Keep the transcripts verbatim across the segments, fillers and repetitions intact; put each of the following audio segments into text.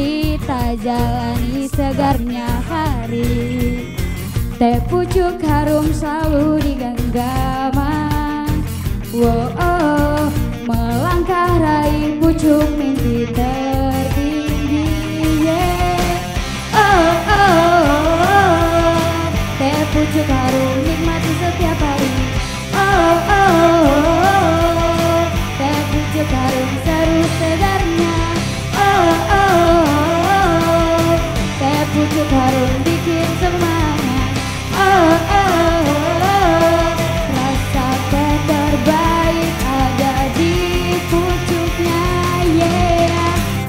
kita jalani segarnya hari. Teh pucuk harum selalu di genggaman. Wow, oh, melangkah raih pucuk mimpi tertinggi. Yeah. Oh, oh, oh, oh, teh pucuk harum nikmati setiap hari. Oh, oh, oh, oh, teh pucuk harum seru segarnya. Oh, oh, oh, teh pucuk harum bikin semangat. Oh, oh, oh, rasa teh terbaik ada di pucuknya, yeah.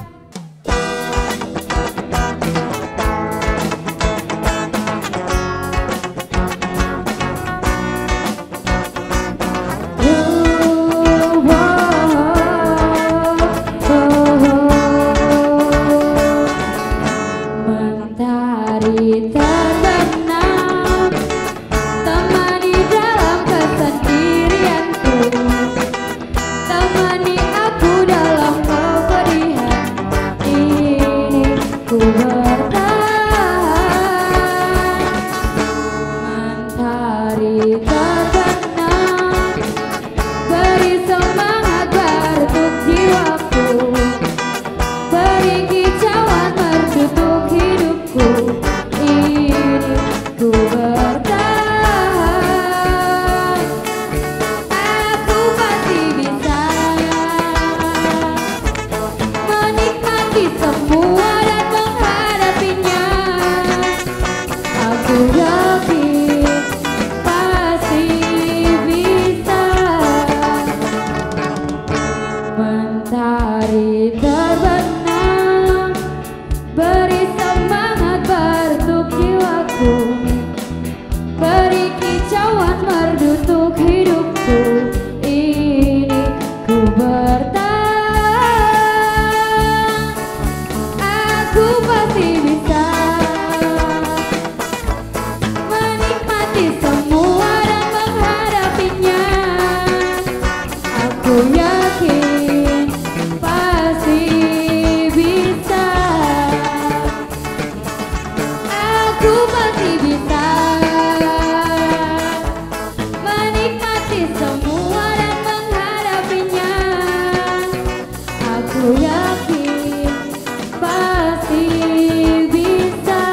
Mentari terbenam, temani dalam kesendirianku, temani aku dalam kepedihan. Ini ku bertahan. Mentari terbenam, beri semangat bertuk jiwaku, beri kicauan bertutuk hidupku. Ini ku bertahan. Aku pasti bisa menikmati semua dan menghadapinya. Aku yakin pasti bisa. Mentari terbenam, beri semangat bertuk jiwaku, beri kicauan merdu hidupku. Ini ku bertahan. Aku pasti bisa menikmati semua dan menghadapinya. Aku yakin pasti bisa. Aku pasti bisa menikmati semua dan menghadapinya. Aku yakin pasti bisa.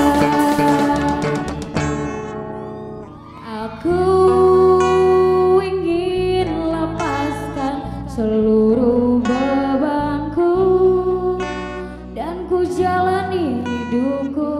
Aku ingin lepaskan seluruh bebanku dan ku jalani hidupku